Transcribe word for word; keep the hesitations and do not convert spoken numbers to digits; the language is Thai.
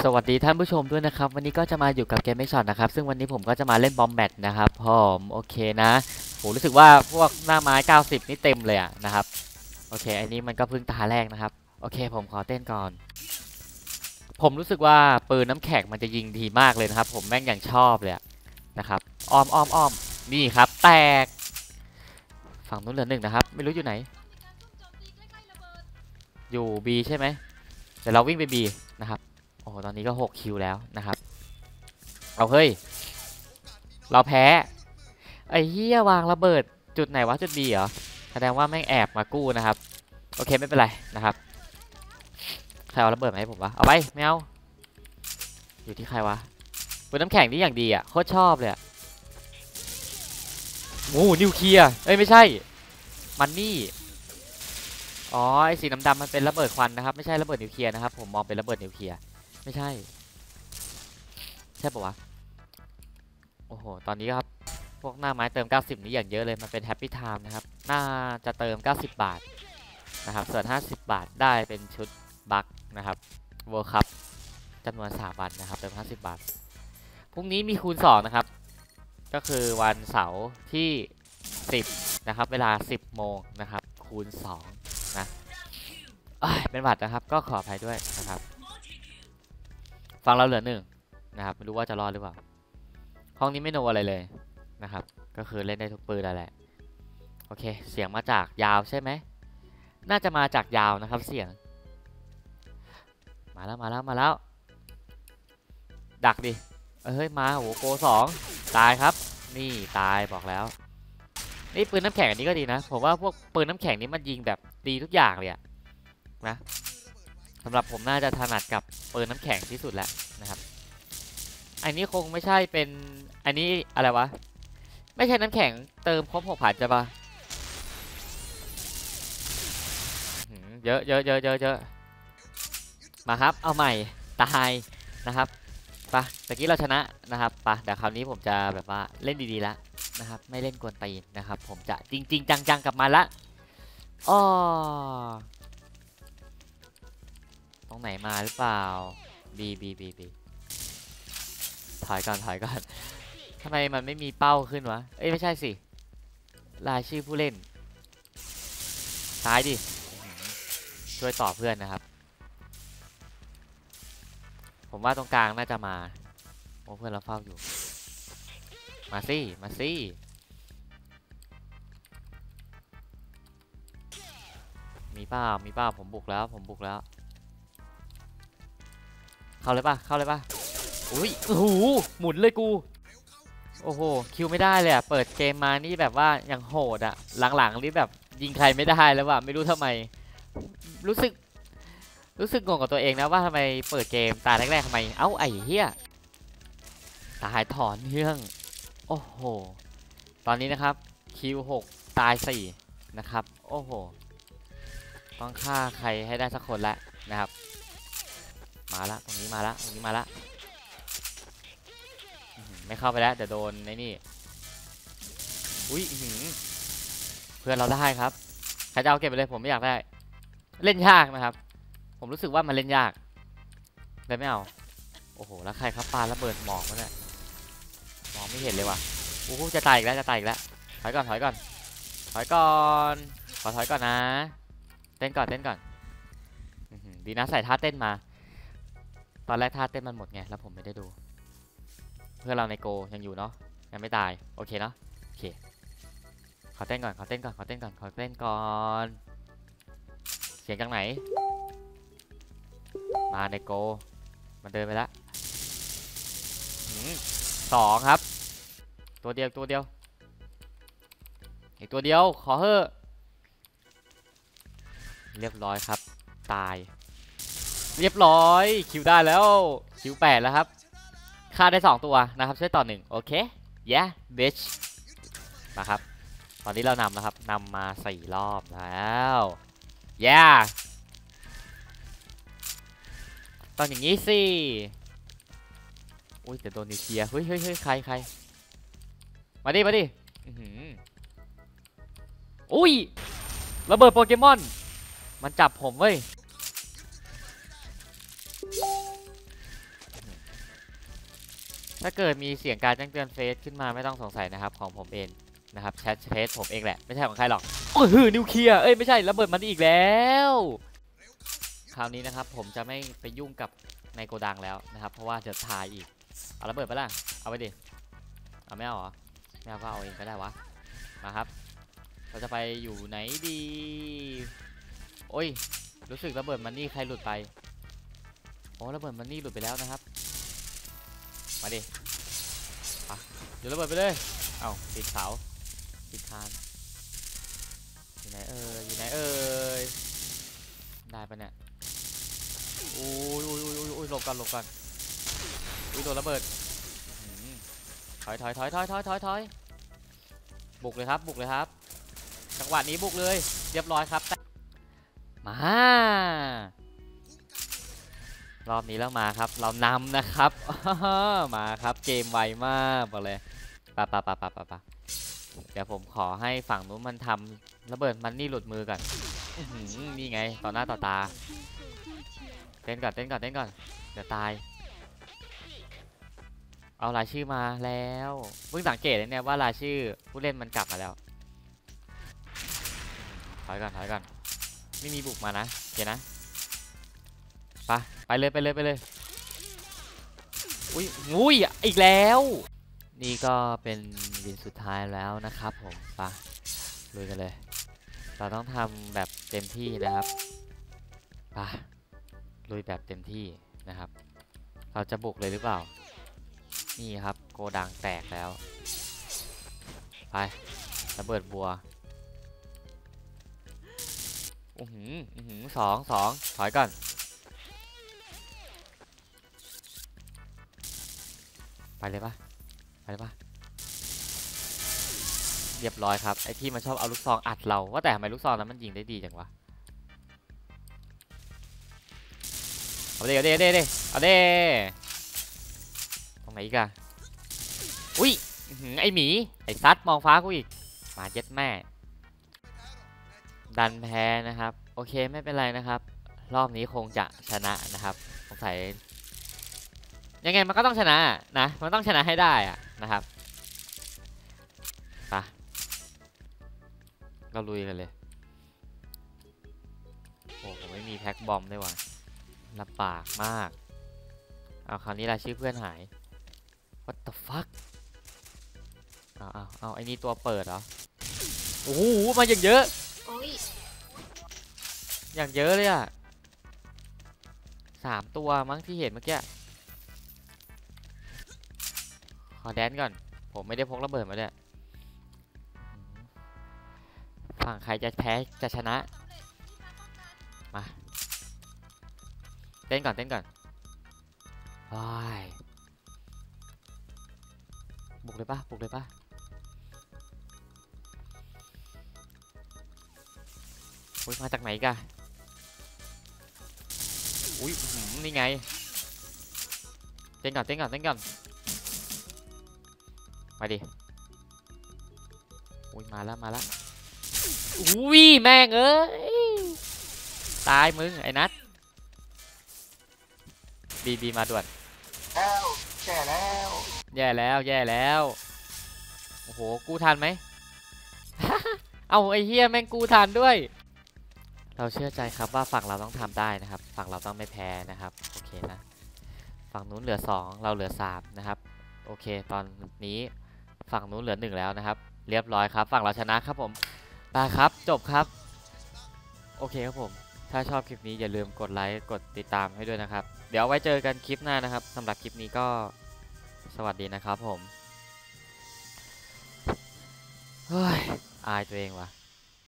สวัสดีท่านผู้ชมด้วยนะครับวันนี้ก็จะมาอยู่กับเกมไม่ช็อตนะครับซึ่งวันนี้ผมก็จะมาเล่นบอมแบทนะครับผมโอเคนะผมรู้สึกว่าพวกหน้าไม้เก้าสิบนี่เต็มเลยอะนะครับโอเคอันนี้มันก็เพิ่งตาแรกนะครับโอเคผมขอเต้นก่อนผมรู้สึกว่าปืนน้ำแข็งมันจะยิงดีมากเลยนะครับผมแม่งอย่างชอบเลยนะครับอ้อมอ้อมอ้อมนี่ครับแตกฝั่งนู้นเหลือหนึ่งนะครับไม่รู้อยู่ไหนอยู่ B ใช่ไหมเดี๋ยวเราวิ่งไป B นะครับโอ้ตอนนี้ก็หกคิวแล้วนะครับเอาเฮ้ยเราแพ้ไอ้เหี้ยวางระเบิดจุดไหนวะจุด B เหรอแสดงว่าแม่งแอบมากู้นะครับโอเคไม่เป็นไรนะครับใครเอาระเบิดมาให้ผมวะเอาไปไม่เอาอยู่ที่ใครวะปืนน้ำแข็งนี่อย่างดีอ่ะโคตรชอบเลยโอ้นิวเคลียร์เอ้ยไม่ใช่มันนี่อ๋อไอ้สีดำๆมันเป็นระเบิดควันนะครับไม่ใช่ระเบิดนิวเคลียร์นะครับผมมองเป็นระเบิดนิวเคลียร์ไม่ใช่ใช่ปะวะโอ้โหตอนนี้ครับพวกหน้าไม้เติมเก้าสิบนี้อย่างเยอะเลยมันเป็นแฮปปี้ไทม์นะครับน่าจะเติมเก้าสิบบาทนะครับส่วนห้าสิบบาทได้เป็นชุดบัคนะครับเวิลด์คัพจำนวนสามวันนะครับเติมห้าสิบบาทพรุ่งนี้มีคูณสองนะครับก็คือวันเสาร์ที่สิบนะครับเวลาสิบโมงนะครับคูณสองนะเป็นหวัดนะครับก็ขออภัยด้วยนะครับฟังเราเหลือหนึ่งนะครับไม่รู้ว่าจะรอดหรือเปล่าห้องนี้ไม่โนอะไรเลยนะครับก็คือเล่นได้ทุกปืนแล้วแหละโอเคเสียงมาจากยาวใช่ไหมน่าจะมาจากยาวนะครับเสียงมาแล้วมาแล้วมาแล้วดักดิเฮ้ยมาโอ้โหโกสองตายครับนี่ตายบอกแล้วนี่ปืนน้ำแข็งอันนี้ก็ดีนะผมว่าพวกปืนน้ำแข็งนี้มันยิงแบบดีทุกอย่างเลยนะสำหรับผมน่าจะถนัดกับปืนน้ำแข็งที่สุดแล้วนะครับอันนี้คงไม่ใช่เป็นอันนี้อะไรวะไม่ใช่น้ำแข็งเติมครบหกพันจะปะเยอะเยอะเยอะเยอะเยอะมาครับเอาใหม่ตายนะครับปะตะกี้เราชนะนะครับปะแต่คราวนี้ผมจะแบบว่าเล่นดีๆแล้วนะครับไม่เล่นกวนตีนนะครับผมจะจริงๆจังๆกับมันละอ้อตรงไหนมาหรือเปล่าบีบีบีบีถอยก่อนถอยก่อนทำไมมันไม่มีเป้าขึ้นวะเอ้ยไม่ใช่สิรายชื่อผู้เล่นซ้ายดิช่วยต่อเพื่อนนะครับผมว่าตรงกลางน่าจะมาโอ้เพื่อนเราเฝ้าอยู่มาสิมาสิมีเป้ามีเป้าผมบุกแล้วผมบุกแล้วเข้าเลยป่ะเข้าเลยป่ะอุ้ยโอ้โหหมุนเลยกูโอ้โหคิวไม่ได้เลยอะเปิดเกมมานี่แบบว่ายังโหดอะหลังๆนี่แบบยิงใครไม่ได้แล้วว่ะไม่รู้ทำไมรู้สึกรู้สึกงงกับตัวเองนะว่าทำไมเปิดเกมตาแรกๆทำไมเอ้าไอ้เหี้ยตายถอนเรื่องโอ้โหตอนนี้นะครับคิวหกตายสี่นะครับโอ้โหต้องฆ่าใครให้ได้สักคนแล้วนะครับมาละตรงนี้มาละตรงนี้มาละไม่เข้าไปแล้วเดี๋ยวโดนในนี่อุ้ยเพื่อนเราได้ครับใครจะเอาเก็บไปเลยผมไม่อยากได้เล่นยากนะครับผมรู้สึกว่ามันเล่นยากเลยไม่เอาโอ้โหแล้วใครครับปาระเบิดหมอกวะเนี่ยมองไม่เห็นเลยว่ะโอ้โหจะตายอีกแล้วจะตายอีกแล้วถอยก่อนถอยก่อนถอยก่อนขอถอยก่อนนะเต้นก่อนเต้นก่อนดีนะใส่ท่าเต้นมาตอนแรกท่าเต้นมันหมดไงแล้วผมไม่ได้ดูเพื่อนเราในโกยังอยู่เนาะยังไม่ตายโอเคเนาะโอเคขอเต้นก่อนขอเต้นก่อนขอเต้นก่อนขอเต้นก่อนเสียงจากไหนมาในโกมันเดินไปแล้วสองครับตัวเดียวตัวเดียวอีกตัวเดียวขอเฮ้อเรียบร้อยครับตายเรียบร้อยคิวได้แล้วคิวแปดแล้วครับฆ่าได้สองตัวนะครับช่วยต่อหนึ่งโอเค yeah bitch มาครับตอนนี้เรานำแล้วครับนำมาสี่รอบแล้ว yeah ตอนอย่างนี้สิอุ้ยแต่โดนนิวเคลียร์เฮ้ยเฮ้ยเฮ้ยใครใครมาดิมาดิอุ้ยระเบิดโปเกมอนมันจับผมเว้ยถ้าเกิดมีเสียงการแจ้งเตือนเฟซขึ้นมาไม่ต้องสงสัยนะครับของผมเองนะครับแชทเฟซผมเองแหละไม่ใช่ของใครหรอกโอ้โหนิวเคลียร์เอ้ยไม่ใช่ระเบิดมันอีกแล้วคราวนี้นะครับผมจะไม่ไปยุ่งกับในโกดังแล้วนะครับเพราะว่าจะทายอีกเอาระเบิดไปล่ะเอาไปดิเอาไม่เอาเหรอไม่เอาก็เอาเองก็ได้วะมาครับเราจะไปอยู่ไหนดีโอ้ยรู้สึกระเบิดมันนี่ใครหลุดไปโอ้ระเบิดมันนี่หลุดไปแล้วนะครับมาดิอ่ะเดี๋ยวระเบิดไปเลยเอ้าติดเสาติดคานอยู่ไหนเอ่ยอยู่ไหนเอ่ยได้ปะเนี่ยโอ้ยโอ้ยโอ้ยโอ้ยหลบกันหลบกันอุ้ยโดนระเบิดถอยถอยถอยถอยถอยถอยถอยบุกเลยครับบุกเลยครับจังหวะนี้บุกเลยเรียบร้อยครับมารอบนี้แล้วมาครับเรานำนะครับมาครับเกมไวมากบอกเลยปะปะปะปะปะปะเดี๋ยวผมขอให้ฝั่งนู้นมันทำระเบิดมันนี่หลุดมือก่อนนี่ไงต่อหน้าต่อตาเต้นก่อนเต้นก่อนเต้นก่อนเดี๋ยวตายเอารายชื่อมาแล้วเพิ่งสังเกตเลยเนี่ยว่ารายชื่อผู้เล่นมันกลับมาแล้วถอยก่อนถอยก่อนไม่มีบุกมานะโอเคนะไปไปเลยไปเลยไปเลยอุ้ยอุ้ยอีกแล้วนี่ก็เป็นวินสุดท้ายแล้วนะครับผมไปลุยกันเลยเราต้องทำแบบเต็มที่นะครับไปลุยแบบเต็มที่นะครับเราจะบุกเลยหรือเปล่านี่ครับโกดังแตกแล้วไประเบิดบัวอือหืออือหือสองสองถอยก่อนไปเลยปะไปเลยปะเรียบร้อยครับไอที่มันชอบเอาลูกซองอัดเราว่าแต่ทำไมลูกซองนั้นมันยิงได้ดีจังวะเอาเด้เอาเด้เอาเด้เอาเด้ตรงไหนอีกอะอุ้ยไอหมีไอซัดมองฟ้ากูอีกมาเย็ดแม่ดันแพ้นะครับโอเคไม่เป็นไรนะครับรอบนี้คงจะชนะนะครับสงสัยยังไงมันก็ต้องชนะนะมันต้องชนะให้ได้อะนะครับไปเราลุยกันเลยโอ้ผมไม่มีแพ็คบอมด้วยว่ะลำบากมากเอาคราวนี้รายชื่อเพื่อนหาย what the fuck เอาเอาเอาไอ้นี่ตัวเปิดเหรอโอ้โหมาอย่างเยอะอย่างเยอะเลยอ่ะสามตัวมั้งที่เห็นเมื่อกี้ขอแดนก่อนผมไม่ได้พกระเบิดมาด้วยฝั่งใครจะแพ้จะชนะมาเต้นก่อนเต้นก่อนบุกเลยปะบุกเลยปะอุ้ยมาจากไหนกันอุ้ยนี่ไงเต้นก่อนเต้นก่อนเต้นก่อนมาดิอุ้ยมาแล้วมาแล้วอุ้ยแม่งเอ้ยตายมึงไอ้นัทบีบีมาด่วนแล้วแย่แล้วแย่แล้วแย่แล้วโอ้โหกู้ทันไหม เอาไอ้เฮียแม่งกู้ทันด้วยเราเชื่อใจครับว่าฝั่งเราต้องทำได้นะครับฝั่งเราต้องไม่แพ้นะครับโอเคนะฝั่งนู้นเหลือสองเราเหลือสามนะครับโอเคตอนนี้ฝั่งนู้นเหลือหนึ่งแล้วนะครับเรียบร้อยครับฝั่งเราชนะครับผมไปครับจบครับโอเคครับผมถ้าชอบคลิปนี้อย่าลืมกดไลค์กดติดตามให้ด้วยนะครับเดี๋ยวไว้เจอกันคลิปหน้านะครับสำหรับคลิปนี้ก็สวัสดีนะครับผมเฮ้ยอายตัวเองว่ะ